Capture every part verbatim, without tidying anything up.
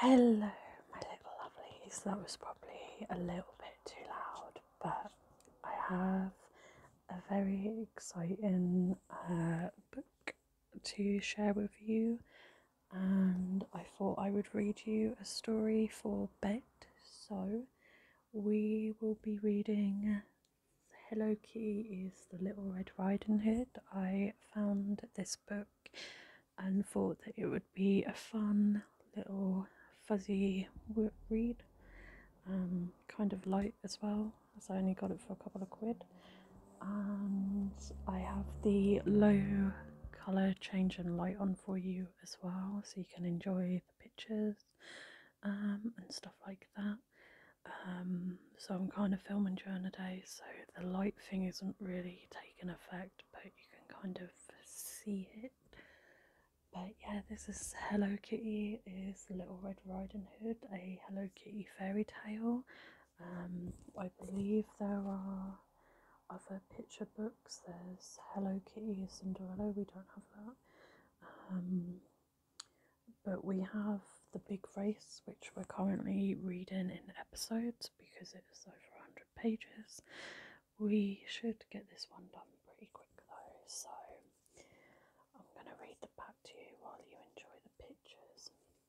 Hello, my little lovelies. That was probably a little bit too loud, but I have a very exciting uh, book to share with you, and I thought I would read you a story for bed. So, we will be reading Hello Kitty is the Little Red Riding Hood. I found this book and thought that it would be a fun little fuzzy read, um, kind of light as well, as I only got it for a couple of quid. And I have the low colour change and light on for you as well, so you can enjoy the pictures um, and stuff like that. Um, so I'm kind of filming during the day, so the light thing isn't really taking effect, but you can kind of see it. But yeah, this is Hello Kitty is Little Red Riding Hood, a Hello Kitty fairy tale. Um, I believe there are other picture books. There's Hello Kitty Cinderella, we don't have that. Um, but we have The Big Race, which we're currently reading in episodes because it's over one hundred pages. We should get this one done pretty quick though, so I'm going to read the back to you while you enjoy the pictures.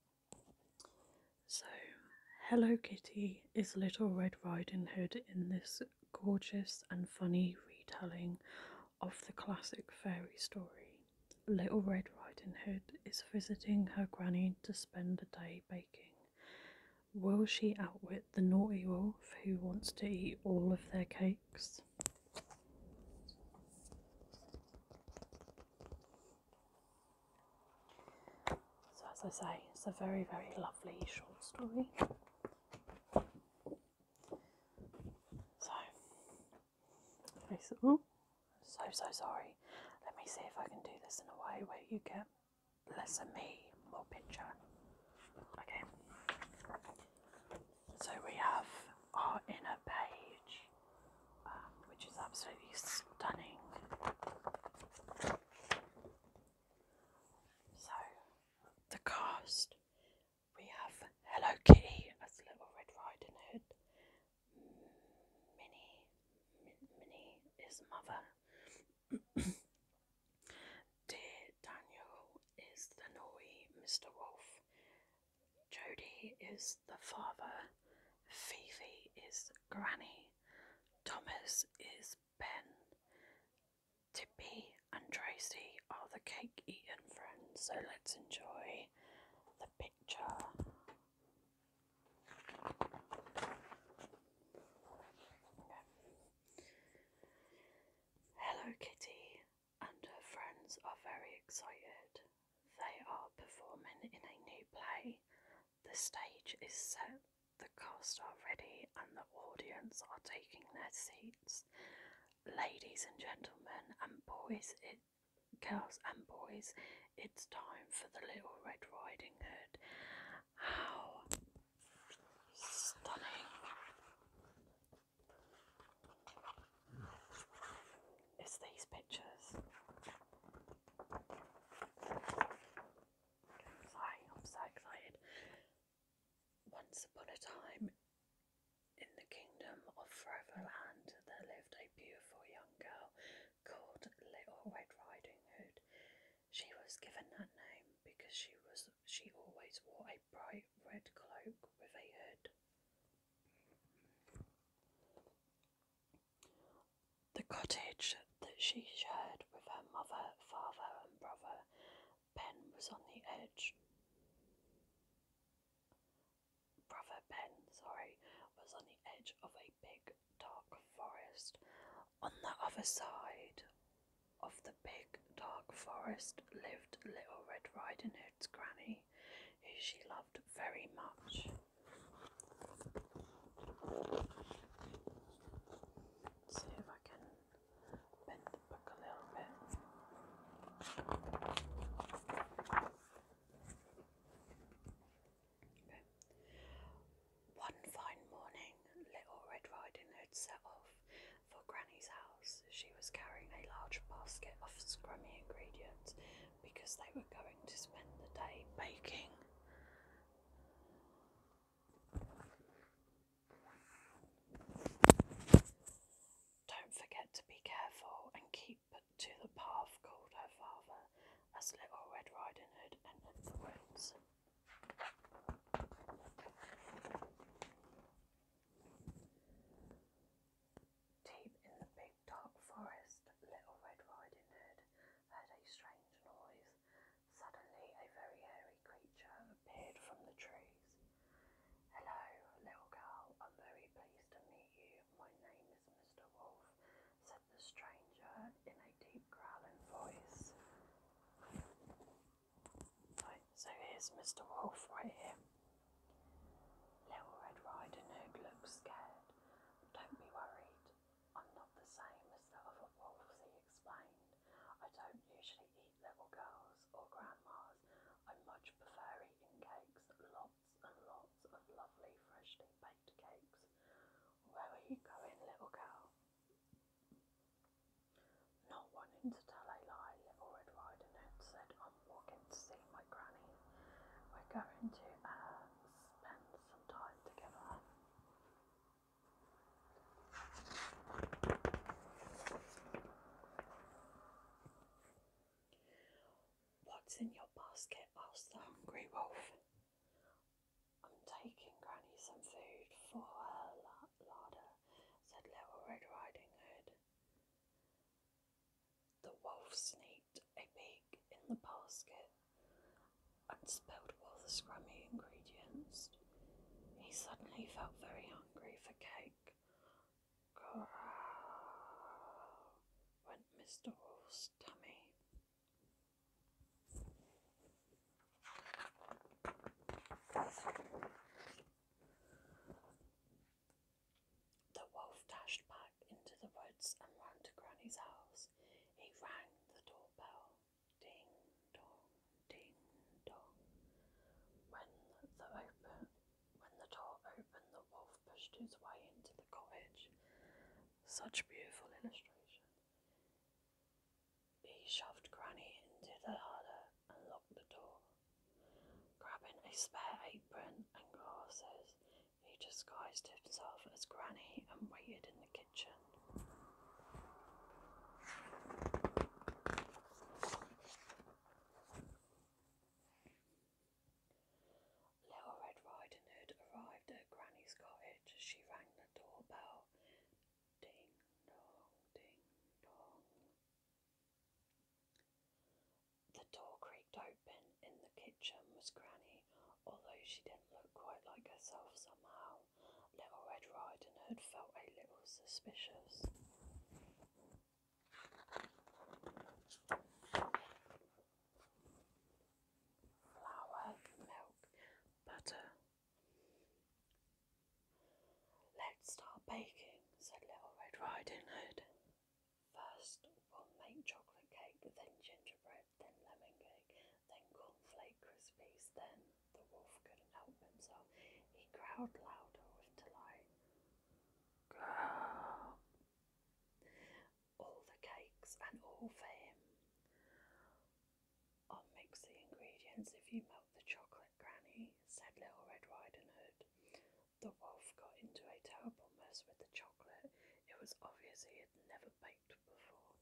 So, Hello Kitty is Little Red Riding Hood in this gorgeous and funny retelling of the classic fairy story. Little Red Riding Hood is visiting her granny to spend the day baking. Will she outwit the naughty wolf who wants to eat all of their cakes? So as I say, it's a very, very lovely short story. So, okay, so, ooh, so, so sorry. Let me see if I can do this in a way where you get less of me, more picture. Okay. So we have our inner page, um, which is absolutely stunning. So, the cast. We have Hello Kitty as Little Red Riding Hood. Minnie, Minnie is mother. Dear Daniel is the naughty Mister Wolf. Jody is the father. Fifi is Granny. Thomas is Ben. Tippy and Tracy are the cake eating friends, so let's enjoy the picture. Okay. Hello Kitty and her friends are very excited. They are performing in a new play. The stage is set, the cast are ready, and the audience are taking their seats. Ladies and gentlemen, and boys, it, girls and boys, it's time for the Little Red Riding Hood. How stunning is these pictures? Sorry, I'm so excited. Once upon a time, in the kingdom of Foreverland, there lived a beautiful young girl called Little Red Riding Hood. She was given that name because she was she always wore a bright red cloak with a hood. The cottage that she shared with her mother, father, and brother, Ben, was on the edge. Brother Ben, sorry, was on the edge of a big dark forest. On the other side of the big dark forest lived Little Red Riding Hood's granny, who she loved very much. Let's see if I can bend the book a little bit. Okay. One fine morning, Little Red Riding Hood set off for Granny's house. She was carrying a large basket of scrummy ingredients because they were going to spend the day baking. Here's Mister Wolf right here. Little Red Riding Hood looks scared. Don't be worried. I'm not the same as the other wolves, he explained. I don't usually eat little girls or grandmas. I much prefer eating cakes, lots and lots of lovely freshly baked cakes. Where are you going, little girl? Not wanting to tell a lie, Little Red Riding Hood said, I'm walking to see my granny. We're going to uh, spend some time together. What's in your basket? Asked the hungry wolf. I'm taking Granny some food for her larder, said Little Red Riding Hood. The wolf sneaked a peek in the basket and smelled all the scrummy ingredients. He suddenly felt very hungry for cake. Growl, went Mister Wolf's tummy. The wolf dashed back into the woods and ran to Granny's house. He rang the doorbell. Ding dong, ding dong. When the open, when the door opened, the wolf pushed his way into the cottage. Such beautiful illustration. He shoved Granny into the larder and locked the door. Grabbing a spare apron and glasses, he disguised himself as Granny and waited in the kitchen. Little Red Riding Hood arrived at Granny's cottage. She rang the doorbell. Ding dong, ding dong. The door creaked open. In the kitchen was Granny, although she didn't look quite like herself somehow. Little Red Riding Hood felt a little suspicious. Flour, milk, butter. Let's start baking, said Little Red Riding Hood. First, we'll make chocolate cake, then gingerbread, then lemon cake, then cornflake crispies. Then the wolf couldn't help himself. He growled louder with delight. Growl. All the cakes and all for him. I'll mix the ingredients if you melt the chocolate, Granny, said Little Red Riding Hood. The wolf got into a terrible mess with the chocolate. It was obvious he had never baked before.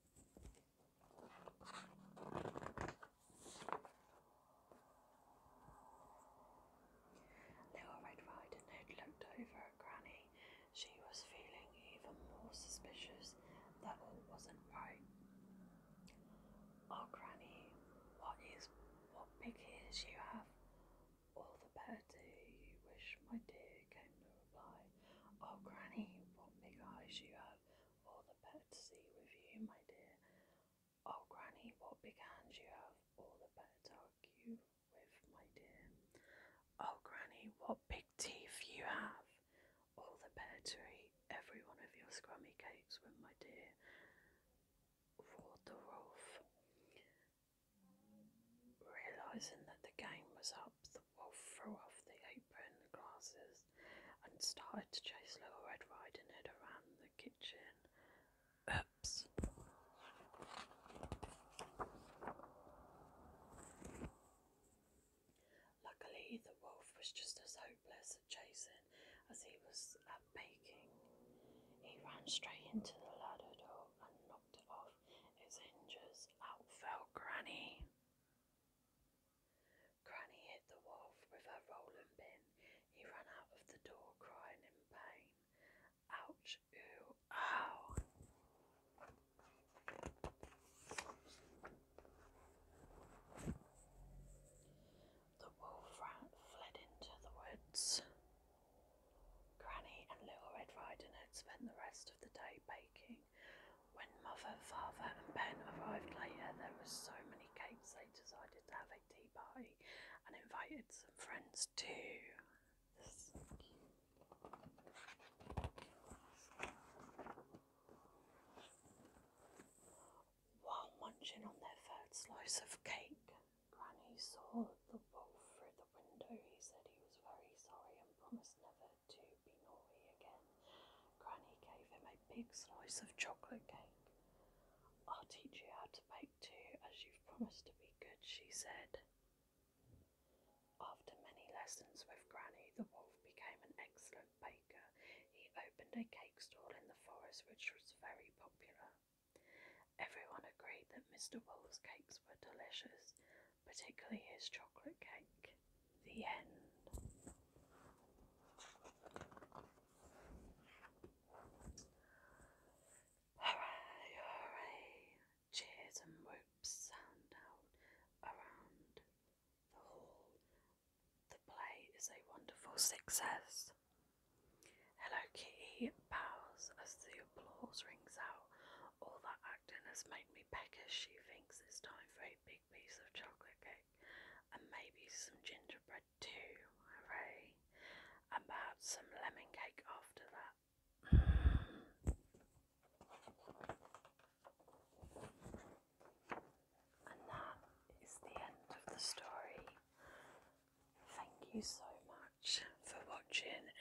Little Red Riding Hood looked over at Granny. She was feeling even more suspicious that all wasn't right. Oh, Granny, what is, what big ears you have. All the better to you wish, my dear, came the reply. Oh, Granny, what big eyes you have. All the better to see with you, my dear. Oh, Granny, what big hands you have. All the better to argue with, my dear. Oh, Granny, what big teeth you have. All the better to eat every one of your scrummy cakes with, my dear, roared the wolf. Realising that the game was up, the wolf threw off the apron and glasses and started to chase Little Red Riding Hood around the kitchen. Oops. Luckily, the wolf was just as hopeless at chasing as he was at baking. He ran straight into the ladder door and knocked it off its hinges. Out fell Granny. Granny hit the wolf with her rolling pin. He ran out of the door crying in pain. Ouch, ooh, ow. The wolf ran, fled into the woods. Granny and Little Red Riding Hood spent the rest of the day baking. When Mother, Father and Ben arrived later, there were so many cakes they decided to have a tea party and invite invited some friends too. This is cute. While munching on their third slice of cake, Granny saw the wolf through the window. He said he was very sorry and promised never to be naughty again. Granny gave him a big slice of chocolate cake. I'll teach you how to bake too, as you've promised to be good, she said. After many lessons with Granny, the wolf became an excellent baker. He opened a cake stall in the forest, which was very popular. Everyone agreed that Mister Wolf's cakes were delicious, particularly his chocolate cake. The end. Hooray, hooray! Cheers and whoops sound out around the hall. The play is a wonderful success. Hello Kitty bows as the applause rings out. All that acting has made me peckish. She thinks it's time for a big piece of chocolate cake and maybe some gingerbread too. Hooray! And perhaps some lemon cake after that. And that is the end of the story. Thank you so much for watching